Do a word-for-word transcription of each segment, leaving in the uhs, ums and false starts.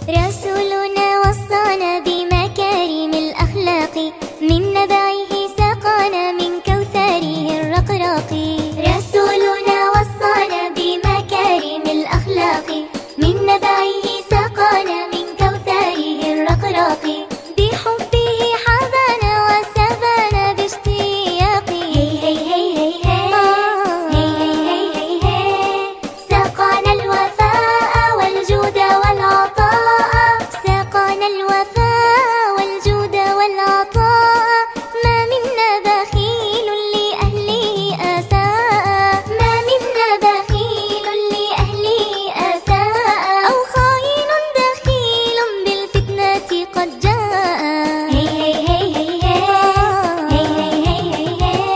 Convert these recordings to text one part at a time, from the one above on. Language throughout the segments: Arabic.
رسولنا وصانا بمكارم الأخلاق، من نبعه سقانا من كوثره الرقراق. رسولنا وصانا بمكارم الأخلاق، من نبعه سقانا من كوثره الرقراق. بحبه حبانا وسبانا باشتياق. هي هي هي هي هي هي هي هي سقانا الوفاء والجود والعطاء. سقانا الوفاء والجود والعطاء. ما منا بخيل لأهله آساء. ما منا بخيل لأهله آساء. أو خائن دخيل بالفتنة قد جاء. هي هي هي هي هي هي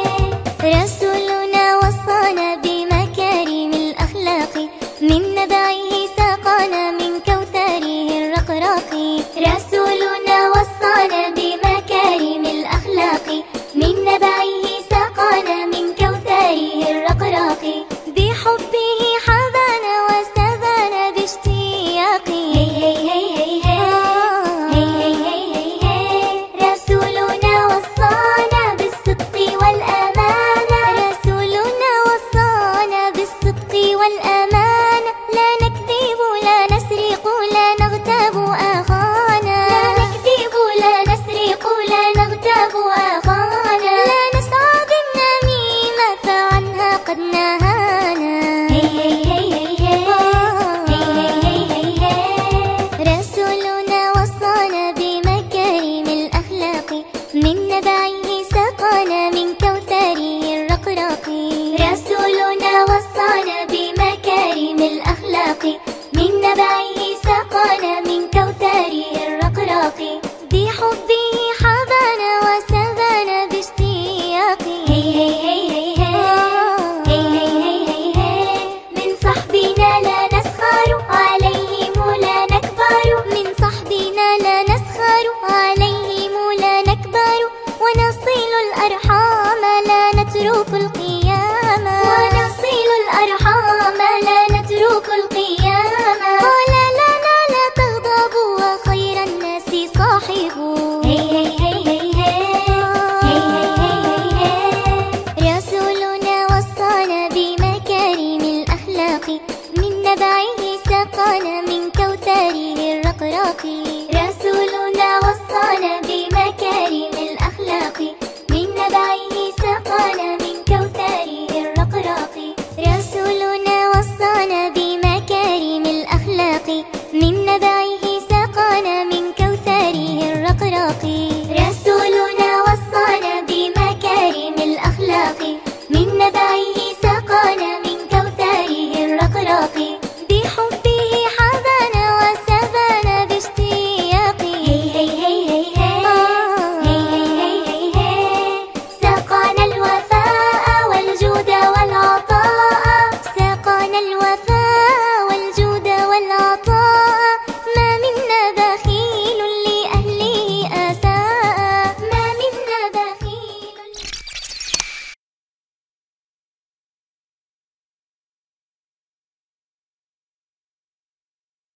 هي رسولنا وصانا بمكارم الأخلاق، من نبعه سقانا من كوثره الرقراق. رسولنا وصانا بمكارم الأخلاق، من نبعه سقانا من كوثره الرقراق. بحبه حبانا وسبانا باشتياق. هي هي هي هي هي هي هي هي رسولنا وصانا بالصدق والأمانة. رسولنا وصانا بالصدق والأمانة. لا نكذب لا نسرق لا نغتاب أخانا. لا نكذب لا نسرق لا نغتاب أخانا. لا نسعى بالنميمة فعنها قد نهانا. هي هي هي هي هي هي هي رسولنا وصانا بمكارم الأخلاق، من نبعه سقانا من كوثره الرقراق. رسولنا وصانا بمكارم الأخلاق، من نبعه سقانا من كوثره الرقراق. بحبه حبانا وسبانا باشتياق. هي هي هي هي هي هي هي هي من صحبنا لا نسخر عليهم لا نكبر. من صحبنا لا نسخر عليهم لا نكبر. ونصل الأرحام لا نترك القيام. ونصل الأرحام لا نترك القيام. قال لنا لا تغضبوا وخير الناس صاحبوا. هي هي هي هي هي هي هي رسولنا وصانا بمكارم الأخلاق، من نبعه سقانا من كوثره الرقراق. رسولنا وصانا